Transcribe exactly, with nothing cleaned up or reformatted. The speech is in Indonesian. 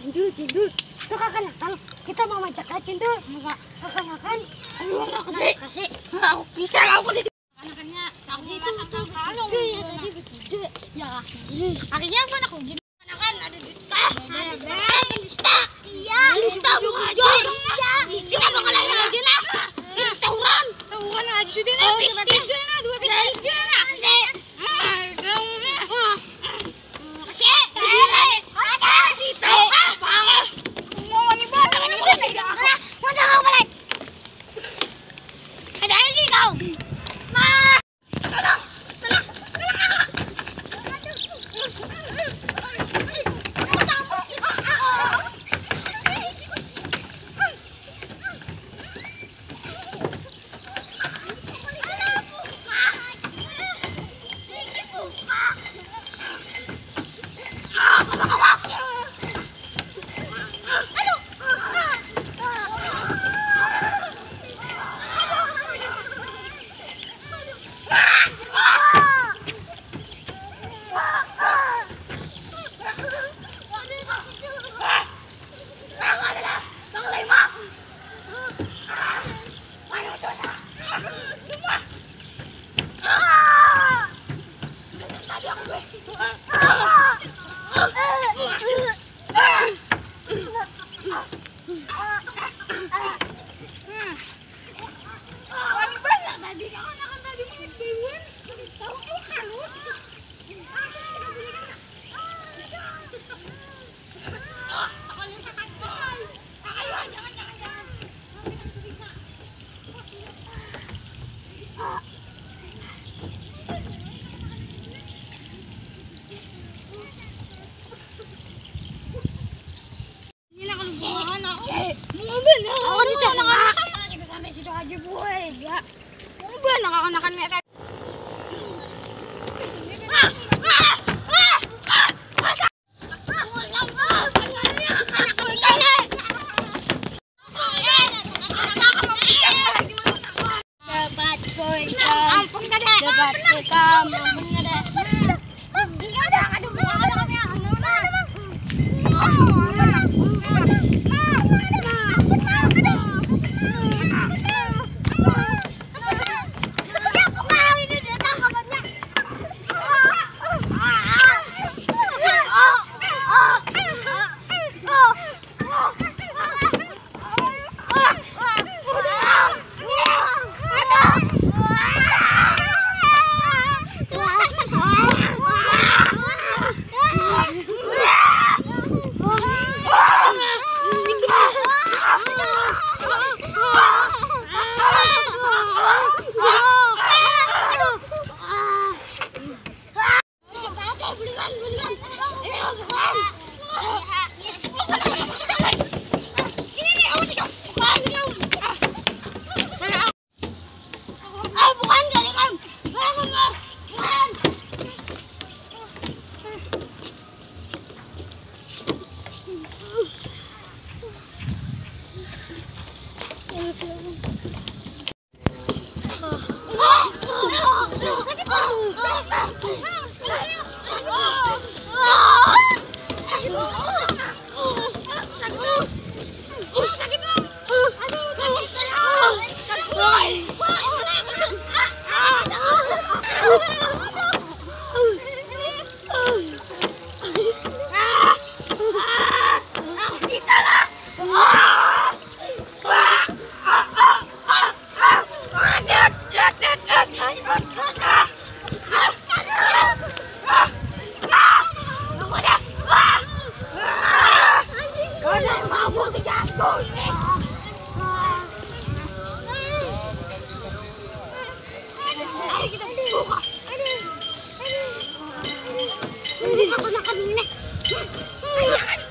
Cindul, cindul. Itu kakak nakal. Kita mau majak aja cindul. Enggak. Kakak nakal. Aduh, enggak kasih. Kasih. Aku bisa lah aku di Anakannya aku masang ke kalung. Iya, tadi begitu. Ya. Akhirnya aku nak gini. Anakan ada dusta. Ada dusta. Iya. Dusta mau aja. Iya. Kita bakal aja nah. Tawuran. Tawuran aja sudah nah. Bisnis nah, dua bisnis nah. Kasih. Kasih. Kasih. Itu. Bang. Mau ni bang. Mana kau balik? Ada lagi kau. Nah. Tolong. Tolong. Aduh, aku makan ini.